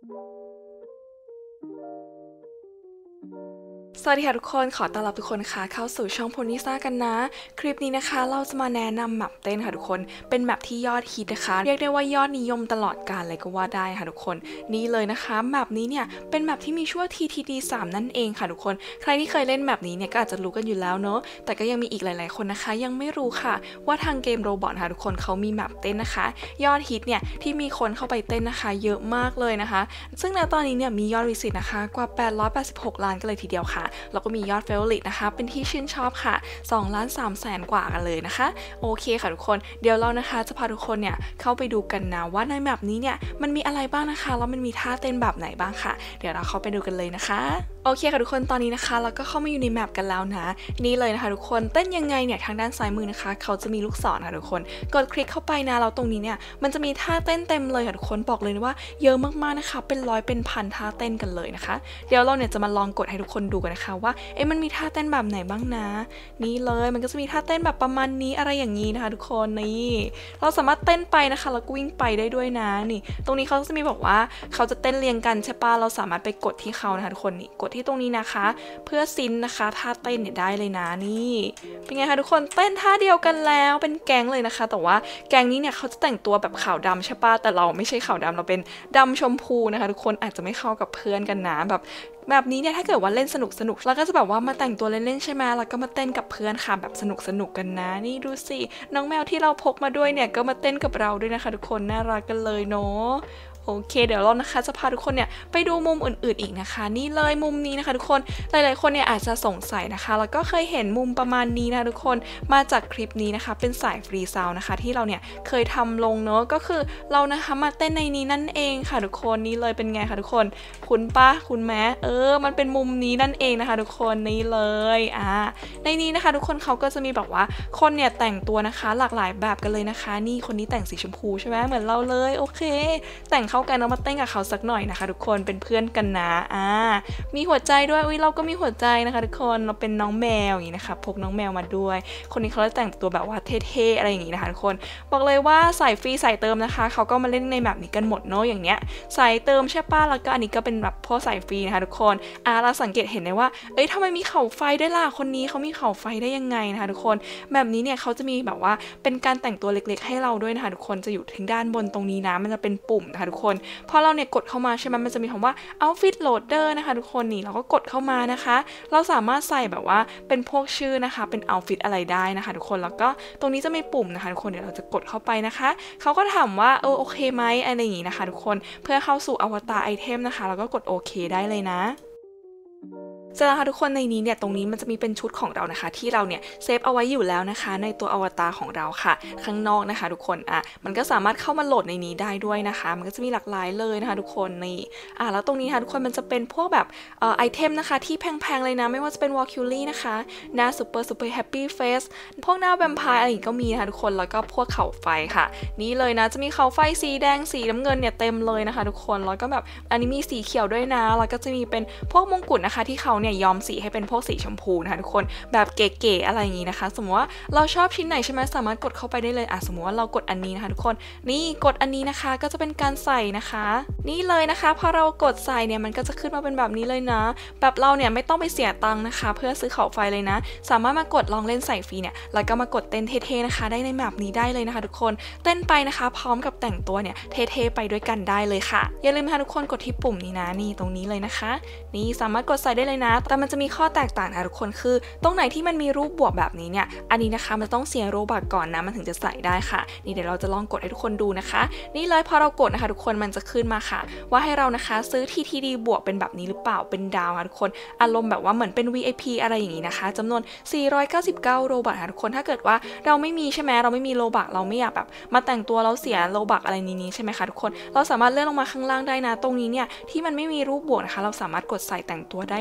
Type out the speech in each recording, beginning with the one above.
สวัสดีค่ะทุกคนขอต้อนรับทุกคนค่ะเข้าสู่ช่องโพนิซ่ากันนะคลิปนี้นะคะเราจะมาแนะนำแมปเต้นค่ะทุกคนเป็นแมปที่ยอดฮิตนะคะเรียกได้ว่ายอดนิยมตลอดกาลเลยก็ว่าได้ค่ะทุกคนนี่เลยนะคะแมปนี้เนี่ยเป็นแมปที่มีชื่อว่า TTD3 นั่นเองค่ะทุกคนใครที่เคยเล่นแมปนี้เนี่ยก็อาจจะรู้กันอยู่แล้วเนอะแต่ก็ยังมีอีกหลายๆคนนะคะยังไม่รู้ค่ะว่าทางเกมโรบอทค่ะทุกคนเขามีแมปเต้นนะคะยอดฮิตเนี่ยที่มีคนเข้าไปเต้นนะคะเยอะมากเลยนะคะซึ่งณตอนนี้เนี่ยมียอดวิสิตนะคะกว่า886 ล้านกันเลยทีเดียวค่ะแล้วก็มียอดเฟเวอริตนะคะเป็นที่ชื่นชอบค่ะ2,300,000 กว่ากันเลยนะคะโอเคค่ะทุกคนเดี๋ยวเรานะคะจะพาทุกคนเนี่ยเข้าไปดูกันนะว่าในแมปนี้เนี่ยมันมีอะไรบ้างนะคะแล้วมันมีท่าเต้นแบบไหนบ้างค่ะเดี๋ยวเราเข้าไปดูกันเลยนะคะโอเคค่ะทุกคนตอนนี้นะคะเราก็เข้ามาอยู่ในแมปกันแล้วนะนี่เลยนะคะทุกคนเต้นยังไงเนี่ยทางด้านซ้ายมือนะคะเขาจะมีลูกศรค่ะทุกคนกดคลิกเข้าไปนะแล้วตรงนี้เนี่ยมันจะมีท่าเต้นเต็มเลยค่ะทุกคนบอกเลยว่าเยอะมากๆนะคะเป็นร้อยเป็นพันท่าเต้นกันเลยนะคะเดี๋ยวเราเนี่ยจะมาลองกดให้ทุกคนดูกันนะคะว่ามันมีท่าเต้นแบบไหนบ้างนะนี่เลยมันก็จะมีท่าเต้นแบบประมาณนี้อะไรอย่างนี้นะคะทุกคนนี่เราสามารถเต้นไปนะคะแล้วก็วิ่งไปได้ด้วยนะนี่ตรงนี้เขาจะมีบอกว่าเขาจะเต้นเรียงกันใช่ปะเราสามารถไปกดที่เขานะคะทุกคนนี่กดที่ตรงนี้นะคะเพื่อซินนะคะท่าเต้นเนี่ยได้เลยนะนี่เป็นไงคะทุกคนเต้นท่าเดียวกันแล้วเป็นแก๊งเลยนะคะแต่ว่าแก๊งนี้เนี่ยเขาจะแต่งตัวแบบขาวดำใช่ปะแต่เราไม่ใช่ขาวดำเราเป็นดำชมพูนะคะทุกคนอาจจะไม่เข้ากับเพื่อนกันนะแบบนี้เนี่ยถ้าเกิดว่าเล่นสนุกแล้วก็จะแบบว่ามาแต่งตัวเล่นๆใช่ไหมแล้วก็มาเต้นกับเพื่อนค่ะแบบสนุกกันนะนี่ดูสิน้องแมวที่เราพกมาด้วยเนี่ยก็มาเต้นกับเราด้วยนะคะทุกคนน่ารักกันเลยเนาะโอเคเดี๋ยวเรานะคะจะพาทุกคนเนี่ยไปดูมุมอื่นๆอีกนะคะนี่เลยมุมนี้นะคะทุกคนหลายๆคนเนี่ยอาจจะสงสัยนะคะแล้วก็เคยเห็นมุมประมาณนี้นะทุกคนมาจากคลิปนี้นะคะเป็นสายฟรีซาวนะคะที่เราเนี่ยเคยทำลงเนอะก็คือเรานะคะมาเต้นในนี้นั่นเองค่ะทุกคนนี่เลยเป็นไงคะทุกคนคุณป้าคุณแม่มันเป็นมุมนี้นั่นเองนะคะทุกคนนี่เลยในนี้นะคะทุกคนเขาก็จะมีแบบว่าคนเนี่ยแต่งตัวนะคะหลากหลายแบบกันเลยนะคะนี่คนนี้แต่งสีชมพูใช่ไหมเหมือนเราเลยโอเคแต่งเข้ากันเรามาเต้นกับเขาสักหน่อยนะคะทุกคนเป็นเพื่อนกันนะมีหัวใจด้วยเราก็มีหัวใจนะคะทุกคนเราเป็นน้องแมวอย่างนี้นะคะพกน้องแมวมาด้วยคนนี้เขาจะแต่งตัวแบบว่าเท่ๆอะไรอย่างนี้นะคะทุกคนบอกเลยว่าใส่ฟรีใส่เติมนะคะเขาก็มาเล่นในแบบนี้กันหมดเนาะอย่างเนี้ยใส่เติมใช่ป่ะแล้วก็อันนี้ก็เป็นแบบพวกใส่ฟรีนะคะทุกคนเราสังเกตเห็นได้ว่าทำไมมีเขาไฟได้ล่ะคนนี้เขามีเขาไฟได้ยังไงนะคะทุกคนแบบนี้เนี่ยเขาจะมีแบบว่าเป็นการแต่งตัวเล็กๆให้เราด้วยนะคะทุกคนจะอยู่ทางด้านบนตรงนี้นะมันจะเป็นปุ่มนะคะทุกคนพอเราเนี่ยกดเข้ามาใช่ไหมมันจะมีคำว่า outfit loader นะคะทุกคนนี่เราก็กดเข้ามานะคะเราสามารถใส่แบบว่าเป็นพวกชื่อนะคะเป็น outfit อะไรได้นะคะทุกคนแล้วก็ตรงนี้จะมีปุ่มนะคะทุกคนเดี๋ยวเราจะกดเข้าไปนะคะเขาก็ถามว่าโอเคไหมอะไรอย่างนี้นะคะทุกคนเพื่อเข้าสู่อวตารไอเทมนะคะแล้วก็กดโอเคได้เลยนะเสร็จแล้วค่ะทุกคนในนี้เนี่ยตรงนี้มันจะมีเป็นชุดของเรานะคะที่เราเนี่ยเซฟเอาไว้อยู่แล้วนะคะในตัวอวตารของเราค่ะข้างนอกนะคะทุกคนมันก็สามารถเข้ามาโหลดในนี้ได้ด้วยนะคะมันก็จะมีหลากหลายเลยนะคะทุกคนนี่แล้วตรงนี้ค่ะทุกคนมันจะเป็นพวกแบบไอเทมนะคะที่แพงๆเลยนะไม่ว่าจะเป็นวอลคิวลี่นะคะหน้าซูเปอร์แฮปปี้เฟสพวกหน้าแวมไพร์อะไรอย่างนี้ก็มีนะคะทุกคนแล้วก็พวกเขาไฟค่ะนี่เลยนะจะมีเขาไฟสีแดงสีน้ำเงินเนี่ยเต็มเลยนะคะทุกคนแล้วก็แบบอันนี้มีสีเขียวด้วยนะแล้วก็จะมีเป็นพวกมงกุฎนะคะที่เขาเนี่ยยอมสีให้เป็นพวกสีชมพูนะคะทุกคนแบบเก๋ๆอะไรอย่างนี้นะคะสมมติว่าเราชอบชิ้นไหนใช่ไหมสามารถกดเข้าไปได้เลยสมมติว่าเรากดอันนี้นะคะทุกคนนี่กดอันนี้นะคะก็จะเป็นการใส่นะคะนี่เลยนะคะพอเรากดใส่เนี่ยมันก็จะขึ้นมาเป็นแบบนี้เลยนะแบบเราเนี่ยไม่ต้องไปเสียตังค์นะคะเพื่อซื้อเขาไฟเลยนะสามารถมากดลองเล่นใส่ฟรีเนี่ยแล้วก็มากดเต้นเท่ๆนะคะได้ในแบบนี้ได้เลยนะคะทุกคนเต้นไปนะคะพร้อมกับแต่งตัวเนี่ยเท่ๆไปด้วยกันได้เลยค่ะอย่าลืมนะคะทุกคนกดที่ปุ่มนี้นะนี่ตรงนี้เลยนะคะนี่สามารถกดใส่ได้เลยนะแต่มันจะมีข้อแตกต่างนะทุกคนคือตรงไหนที่มันมีรูปบวกแบบนี้เนี่ยอันนี้นะคะมันต้องเสียโรบัคก่อนนะมันถึงจะใส่ได้ค่ะนี่เดี๋ยวเราจะลองกดให้ทุกคนดูนะคะนี่เลยพอเรากดนะคะทุกคนมันจะขึ้นมาค่ะว่าให้เรานะคะซื้อ TTD บวกเป็นแบบนี้หรือเปล่าเป็นดาวค่ะทุกคนอารมณ์แบบว่าเหมือนเป็น VIP อะไรอย่างนี้นะคะจำนวน499โรบัคค่ะทุกคนถ้าเกิดว่าเราไม่มีใช่ไหมเราไม่มีโรบัคเราไม่อยากแบบมาแต่งตัวเราเสียโรบัคอะไรนี้ใช่ไหมคะทุกคนเราสามารถเลื่อนลงมาข้างล่างได้นะตรงนี้เนี่ยที่มันไม่มีรูปบวกนะคะเราสามารถกดใส่แต่งตัวได้เลยนะ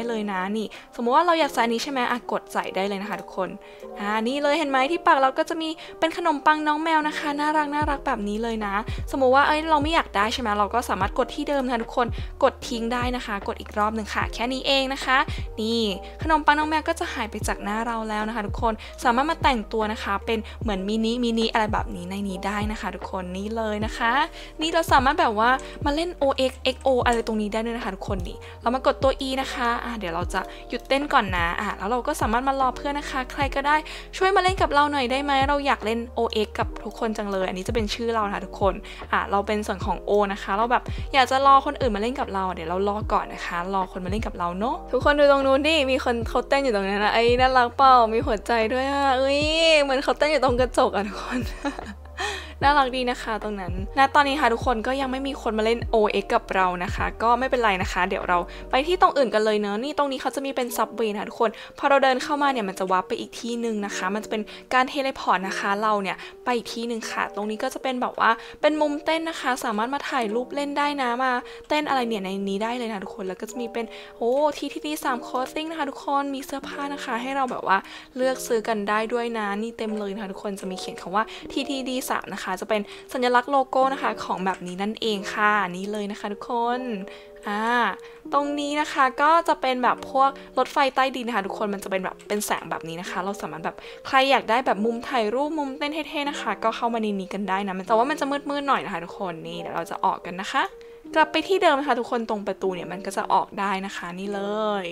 นี่สมมติว่าเราอยากใส่อันนี้ใช่ไหมกดใส่ได้เลยนะคะทุกคนนี่เลยเห็นไหมที่ปากเราก็จะมีเป็นขนมปังน้องแมวนะคะน่ารักแบบนี้เลยนะสมมติว่าเราไม่อยากได้ใช่ไหมเราก็สามารถกดที่เดิมนะทุกคนกดทิ้งได้นะคะกดอีกรอบหนึ่งค่ะแค่นี้เองนะคะนี่ขนมปังน้องแมวก็จะหายไปจากหน้าเราแล้วนะคะทุกคนสามารถมาแต่งตัวนะคะเป็นเหมือนมินิอะไรแบบนี้ในนี้ได้นะคะทุกคนนี่เลยนะคะนี่เราสามารถแบบว่ามาเล่น OX XO อะไรตรงนี้ได้ด้วยนะคะทุกคนนี่เรามากดตัว E นะคะเดี๋ยวเราจะหยุดเต้นก่อนนะแล้วเราก็สามารถมารอเพื่อนนะคะใครก็ได้ช่วยมาเล่นกับเราหน่อยได้ไหมเราอยากเล่น OX กับทุกคนจังเลยอันนี้จะเป็นชื่อเรานะคะทุกคนเราเป็นส่วนของ O นะคะเราแบบอยากจะรอคนอื่นมาเล่นกับเราเดี๋ยวเรารอก่อนนะคะรอคนมาเล่นกับเราเนาะทุกคนดูตรงนู้นดิมีคนเขาเต้นอยู่ตรงนั้นนะน่ารักเปล่ามีหัวใจด้วยเหมือนเขาเต้นอยู่ตรงกระจกทุกคน น่ารักดีนะคะตรงนั้นตอนนี้ค่ะทุกคนก็ยังไม่มีคนมาเล่น OX กับเรานะคะก็ไม่เป็นไรนะคะเดี๋ยวเราไปที่ตรงอื่นกันเลยเนอะนี่ตรงนี้เขาจะมีเป็นซับเวย์นะทุกคนพอเราเดินเข้ามาเนี่ยมันจะวาร์ปไปอีกที่หนึ่งนะคะมันจะเป็นการเทเลพอร์ตนะคะเราเนี่ยไปอีกที่หนึ่งค่ะตรงนี้ก็จะเป็นแบบว่าเป็นมุมเต้นนะคะสามารถมาถ่ายรูปเล่นได้นะมาเต้นอะไรเนี่ยในนี้ได้เลยนะทุกคนแล้วก็จะมีเป็นที่3 clothing นะคะทุกคนมีเสื้อผ้านะคะให้เราแบบว่าเลือกซื้อกันได้ด้วยนะนี่เต็มเลยนะคะทุกคนจะมีเขียนคำว่า TTD3 นะคะจะเป็นสัญลักษณ์โลโก้นะคะของแบบนี้นั่นเองค่ะนี่เลยนะคะทุกคนตรงนี้นะคะก็จะเป็นแบบพวกรถไฟใต้ดินนะคะทุกคนมันจะเป็นแบบเป็นแสงแบบนี้นะคะเราสามารถแบบใครอยากได้แบบมุมถ่ายรูปมุมเต้นเท่ๆนะคะก็เข้ามาในนี้กันได้นะแต่ว่ามันจะมืดๆหน่อยนะคะทุกคนนี่เดี๋ยวเราจะออกกันนะคะกลับไปที่เดิมนะคะทุกคนตรงประตูเนี่ยมันก็จะออกได้นะคะนี่เลย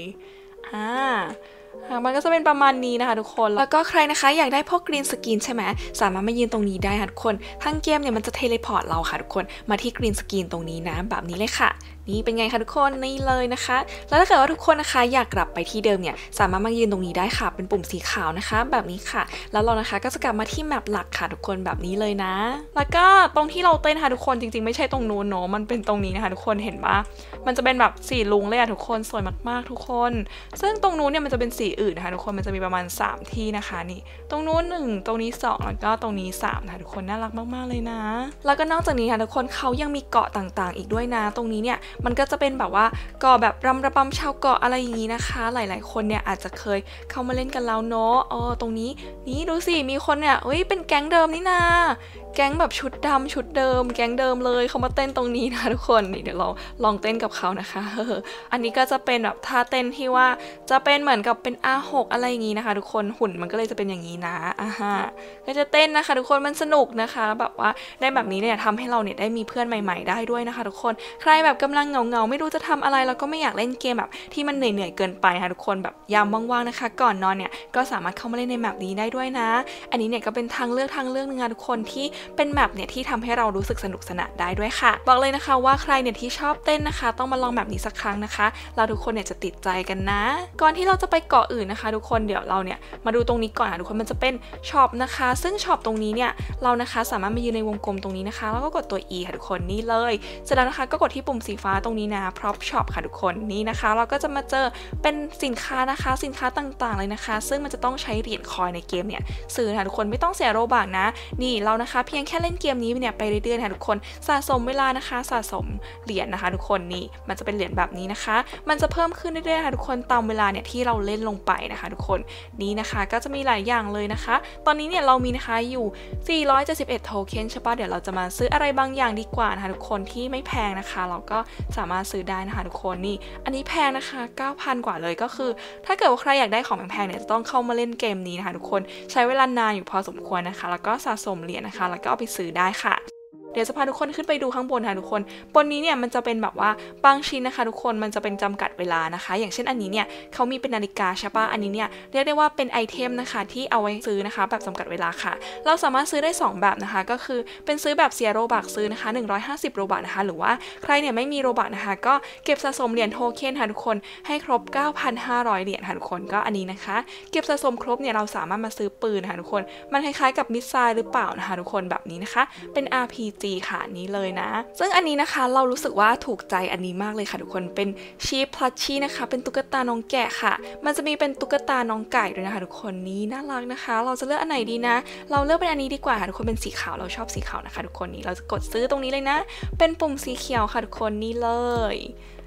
มันก็จะเป็นประมาณนี้นะคะทุกคนแล้วก็ใครนะคะอยากได้พวกกรีนสกรีนใช่ไหมสามารถมายืนตรงนี้ได้ค่ะทุกคนทั้งเกมเนี่ยมันจะเทเลพอร์ตเราค่ะทุกคนมาที่กรีนสกรีนตรงนี้นะแบบนี้เลยค่ะนี่เป็นไงคะทุกคนนี่เลยนะคะแล้วถ้าเกิดว่าทุกคนนะคะอยากกลับไปที่เดิมเนี่ยสามารถมายืนตรงนี้ได้ค่ะเป็นปุ่มสีขาวนะคะแบบนี้ค่ะแล้วเรานะคะก็จะกลับมาที่แมปหลักค่ะทุกคนแบบนี้เลยนะแล้วก็ตรงที่เราเต้นค่ะทุกคนจริงๆไม่ใช่ตรงนู้นเนาะมันเป็นตรงนี้นะคะทุกคนเห็นปะมันจะเป็นแบบสีลุงเลยทุกคนสวยมากๆทุกคนซึ่งตรงนู้นเนี่ยมันจะเป็นสีอื่นนะคะทุกคนมันจะมีประมาณ3ที่นะคะนี่ตรงนู้น1ตรงนี้2แล้วก็ตรงนี้3นะคะทุกคนน่ารักมากๆเลยนะแล้วก็นอกจากนี้ค่ะทุกคนเขายังมีเกาะต่างๆอีกด้วยนะตรงนี้เนี่ยมันก็จะเป็นแบบว่าเกาะแบบระบำชาวเกาะอะไรอย่างนี้นะคะหลายๆคนเนี่ยอาจจะเคยเข้ามาเล่นกันแล้วเนาะตรงนี้นี่ดูสิมีคนเนี่ยเป็นแก๊งเดิมนี่นาแก๊งแบบชุดดำชุดเดิมแก๊งเดิมเลยเขามาเต้นตรงนี้นะทุกคนนี่เดี๋ยวเราลองเต้นกับเขานะคะอันนี้ก็จะเป็นแบบท่าเต้นที่ว่าจะเป็นเหมือนกับเป็น R6 อะไรอย่างนี้นะคะทุกคนหุ่นมันก็เลยจะเป็นอย่างนี้นะก็จะเต้นนะคะทุกคนมันสนุกนะคะแบบว่าได้แบบนี้เนี่ยทำให้เราเนี่ยได้มีเพื่อนใหม่ๆได้ด้วยนะคะทุกคนใครแบบกำลังเหงาไม่รู้จะทำอะไรแล้วก็ไม่อยากเล่นเกมแบบที่มันเหนื่อยๆเกินไปค่ะทุกคนแบบยามว่างๆนะคะก่อนนอนเนี่ยก็สามารถเข้ามาเล่นในแมปนี้ได้ด้วยนะอันนี้เนี่ยก็เป็นทางเลือกนึงนะทุกคนที่เป็นแมปเนี่ยที่ทำให้เรารู้สึกสนุกสนานได้ด้วยค่ะบอกเลยนะคะว่าใครเนี่ยที่ชอบเต้นนะคะต้องมาลองแบบนี้สักครั้งนะคะเราทุกคนเนี่ยจะติดใจกันนะก่อนที่เราจะไปเกาะอื่นนะคะทุกคนเดี๋ยวเราเนี่ยมาดูตรงนี้ก่อนค่ะทุกคนมันจะเป็นช็อปนะคะซึ่งช็อปตรงนี้เนี่ยเรานะคะสามารถมายืนในวงกลมตรงนี้นะคะแล้วก็กดตัว E ค่ะทุกคนนี่เลยเสร็จแล้วนะคะก็กดที่ปุ่มสีฟ้าตรงนี้นะ Prop Shop ค่ะทุกคนนี่นะคะเราก็จะมาเจอเป็นสินค้านะคะสินค้าต่างๆเลยนะคะซึ่งมันจะต้องใช้เหรียญคอยในเกมเนี่ยซื้อค่ะทุกคนไม่ต้องเสียโรบัคนะนี่เรานะคะเพียงแค่เล่นเกมนี้เนี่ยไปเรื่อยๆค่ะทุกคนสะสมเวลานะคะสะสมเหรียญนะคะทุกคนนี่มันจะเป็นเหรียญแบบนี้นะคะมันจะเพิ่มขึ้นเรื่อยๆค่ะทุกคนตามเวลาเนี่ยที่เราเล่นลงไปนะคะทุกคนนี่นะคะก็จะมีหลายอย่างเลยนะคะตอนนี้เนี่ยเรามีนะคะอยู่471โทเค็นใช่ปะเดี๋ยวเราจะมาซื้ออะไรบางอย่างดีกว่านะคะทุกคนที่ไม่แพงนะคะเราก็สามารถซื้อได้นะคะทุกคนนี่อันนี้แพงนะคะ 9,000 กว่าเลยก็คือถ้าเกิดว่าใครอยากได้ของแพงๆเนี่ยจะต้องเข้ามาเล่นเกมนี้นะคะทุกคนใช้เวลานานอยู่พอสมควรนะคะแล้วก็สะสมเหรียญนะคะแล้วก็เอาไปซื้อได้ค่ะเดี๋ยวจะพาทุกคนขึ้นไปดูข้างบนค่ะทุกคนบนนี้เนี่ยมันจะเป็นแบบว่าบางชิ้นนะคะทุกคนมันจะเป็นจำกัดเวลานะคะอย่างเช่นอันนี้เนี่ยเขามีเป็นนาฬิกาใช่ปะอันนี้เนี่ยเรียกได้ว่าเป็นไอเทมนะคะที่เอาไว้ซื้อนะคะแบบจำกัดเวลาค่ะเราสามารถซื้อได้2แบบนะคะก็คือเป็นซื้อแบบเสียโรบัคซื้อนะคะ150โรบัคนะคะหรือว่าใครเนี่ยไม่มีโรบัคนะคะก็เก็บสะสมเหรียญโทเค็นค่ะทุกคนให้ครบ 9,500 เหรียญค่ะทุกคนก็อันนี้นะคะเก็บสะสมครบเนี่ยเราสามารถมาซื้อปืนค่ะทุกคนมันคล้ายๆกับมิสไซล์หรือเปล่านะคะทุกคนแบบนี้นะคะเป็น RPG ค่ะนี้เลยนะซึ่งอันนี้นะคะเรารู้สึกว่าถูกใจอันนี้มากเลยค่ะทุกคนเป็นชีพพลัชชี่นะคะเป็นตุ๊กตาน้องแกะค่ะมันจะมีเป็นตุ๊กตาน้องไก่ด้วยนะคะทุกคนนี้น่ารักนะคะเราจะเลือกอันไหนดีนะเราเลือกเป็นอันนี้ดีกว่าค่ะทุกคนเป็นสีขาวเราชอบสีขาวนะคะทุกคนนี้เราจะกดซื้อตรงนี้เลยนะเป็นปุ่มสีเขียวค่ะทุกคนนี่เลย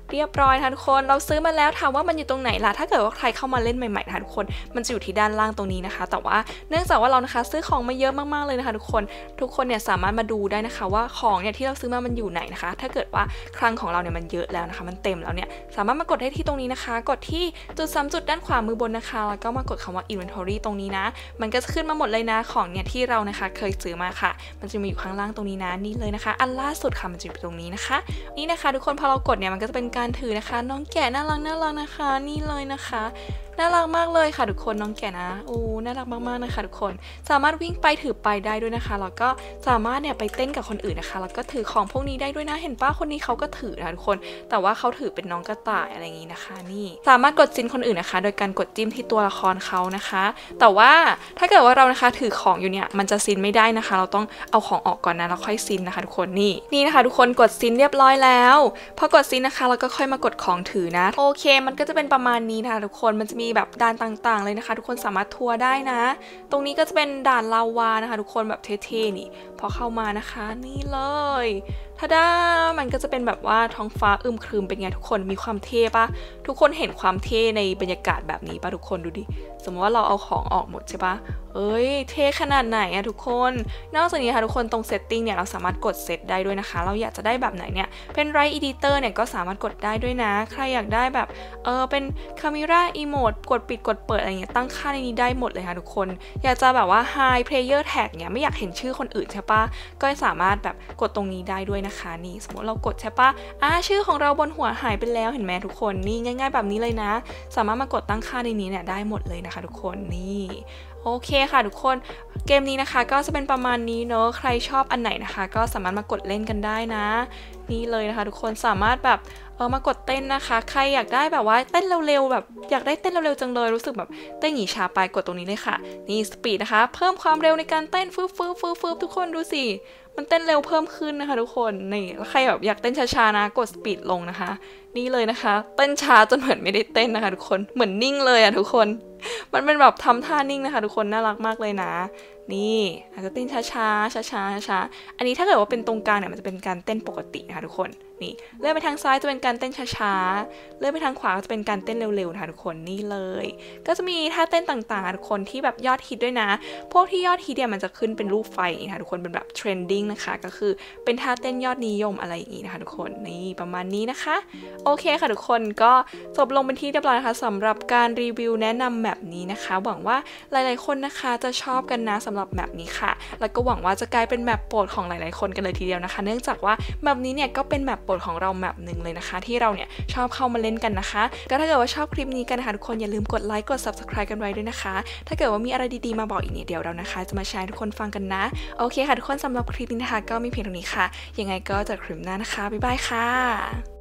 เรียบร้อยนะคะทุกคนเราซื้อมาแล้วถามว่ามันอยู่ตรงไหนล่ะถ้าเกิดว่าใครเข้ามาเล่นใหม่ๆนะคะทุกคนมันจะอยู่ที่ด้านล่างตรงนี้นะคะแต่ว่าเนื่องจากว่าเรานะคะซื้อของมาเยอะมากๆเลยนะคะทุกคนเนี่ยสามารถมาดูได้นะคะว่าของเนี่ยที่เราซื้อมามันอยู่ไหนนะคะถ้าเกิดว่าคลังของเราเนี่ยมันเยอะแล้วนะคะมันเต็มแล้วเนี่ยสามารถมากดได้ที่ตรงนี้นะคะกดที่จุด3จุดด้านขวามือบนนะคะแล้วก็มากดคำว่า inventory ตรงนี้นะมันก็จะขึ้นมาหมดเลยนะของเนี่ยที่เรานะคะเคยซื้อมาค่ะมันจะมีอยู่ข้างล่างตรงนี้นะนี่เลยนะคะอันล่าสุดค่ะมันจะอยู่ตรงนี้นะคะนี่นะคะทุกคนพอเรากดเนี่ยมันก็จะเป็นการถือนะคะน้องแกะน่ารักนะคะนี่เลยนะคะน่ารักมากเลยค่ะทุกคนน้องแกะนะโอ้น่ารักมากๆนะคะทุกคนสามารถวิ่งไปถือไปได้ด้วยนะคะแล้วก็สามารถเนี่ยไปเต้นกับคนอื่นนะคะแล้วก็ถือของพวกนี้ได้ด้วยนะเห็นป้าคนนี้เขาก็ถือนะทุกคนแต่ว่าเขาถือเป็นน้องกระต่ายอะไรอย่างนี้นะคะนี่สามารถกดซินคนอื่นนะคะโดยการกดจิ้มที่ตัวละครเขานะคะแต่ว่าถ้าเกิดว่าเรานะคะถือของอยู่เนี่ยมันจะซินไม่ได้นะคะเราต้องเอาของออกก่อนนะแล้วค่อยซินนะคะทุกคนนี่นะคะทุกคนกดซินเรียบร้อยแล้วพอกดซินนะคะเราก็ค่อยมากดของถือนะโอเคมันก็จะเป็นประมาณนี้นะคะทุกคนมันจะมีแบบด่านต่างๆเลยนะคะทุกคนสามารถทัวร์ได้นะตรงนี้ก็จะเป็นด่านลาวานะคะทุกคนแบบเท่ๆนี่พอเข้ามานะคะนี่เลยทาดามันก็จะเป็นแบบว่าท้องฟ้าอึมครึมเป็นไงทุกคนมีความเท่ปะทุกคนเห็นความเท่ในบรรยากาศแบบนี้ปะทุกคนดูดิสมมติว่าเราเอาของออกหมดใช่ปะเอ้ยเท่ขนาดไหนอะทุกคนนอกจากนี้ค่ะทุกคนตรงเซตติ้งเนี่ยเราสามารถกดเซตได้ด้วยนะคะเราอยากจะได้แบบไหนเนี่ยเป็นไรอีดิเตอร์เนี่ยก็สามารถกดได้ด้วยนะใครอยากได้แบบเป็นคาเมราอีโมดกดปิดกดเปิดอะไรเงี้ยตั้งค่าในนี้ได้หมดเลยค่ะทุกคนอยากจะแบบว่า High Player Tag เนี่ยไม่อยากเห็นชื่อคนอื่นใช่ปะก็สามารถแบบกดตรงนี้ได้ด้วยนะคะนี่สมมติเรากดใช่ปะชื่อของเราบนหัวหายไปแล้วเห็นไหมทุกคนนี่ง่ายๆแบบนี้เลยนะสามารถมากดตั้งค่าในนี้เนี่ยได้หมดเลยนะคะทุกคนนี่โอเคค่ะทุกคนเกมนี้นะคะก็จะเป็นประมาณนี้เนอะใครชอบอันไหนนะคะก็สามารถมากดเล่นกันได้นะนี่เลยนะคะทุกคนสามารถแบบมากดเต้นนะคะใครอยากได้แบบว่าเต้นเร็วๆแบบอยากได้เต้นเร็วๆจังเลยรู้สึกแบบเต้นหยีชาไปกดตรงนี้เลยค่ะนี่สปีดนะคะเพิ่มความเร็วในการเต้นฟึบทุกคนดูสิมันเต้นเร็วเพิ่มขึ้นนะคะทุกคนนี่แล้วใครแบบอยากเต้นช้าๆนะกดสปีดลงนะคะนี่เลยนะคะเต้นช้าจนเหมือนไม่ได้เต้นนะคะทุกคนเหมือนนิ่งเลยอะทุกคนมันเป็นแบบทำท่านิ่งนะคะทุกคนน่ารักมากเลยนะนี่อาจจะเต้นช้าอันนี้ถ้าเกิดว่าเป็นตรงกลางเนี่ยมันจะเป็นการเต้นปกตินะคะทุกคนนี่เลื่อนไปทางซ้ายจะเป็นการเต้นช้าเลื่อนไปทางขวาจะเป็นการเต้นเร็วๆนะคะทุกคนนี่เลยก็จะมีท่าเต้นต่างๆทุกคนที่แบบยอดฮิตด้วยนะพวกที่ยอดฮิตเนี่ยมันจะขึ้นเป็นรูปไฟนะคะทุกคนเป็นแบบเทรนดิ้งนะคะก็คือเป็นท่าเต้นยอดนิยมอะไรอย่างนี้นะคะทุกคนนี่ประมาณนี้นะคะโอเคค่ะทุกคนก็จบลงเป็นที่เรียบร้อยนะคะสำหรับการรีวิวแนะนำแบบนี้นะคะหวังว่าหลายๆคนนะคะจะชอบกันนะสำหรับแบบนี้ค่ะแล้วก็หวังว่าจะกลายเป็นแบบโปรดของหลายๆคนกันเลยทีเดียวนะคะเนื่องจากว่าแบบนี้เนี่ยก็เป็นแบบโปรดของเราแบบหนึ่งเลยนะคะที่เราเนี่ยชอบเข้ามาเล่นกันนะคะก็ถ้าเกิดว่าชอบคลิปนี้กันนะคะทุกคนอย่าลืมกดไลค์กด Subscribe กันไว้ด้วยนะคะถ้าเกิดว่ามีอะไรดีๆมาบอกอีกเนี่ยเดี๋ยวเรานะคะจะมาแชร์ให้ทุกคนฟังกันนะโอเคค่ะทุกคนสำหรับคลิปนี้นะคะก็มีเพียงเท่านี้ค่ะยังไงก็เจอคลิปหน้านะคะบ๊ายบายค่ะ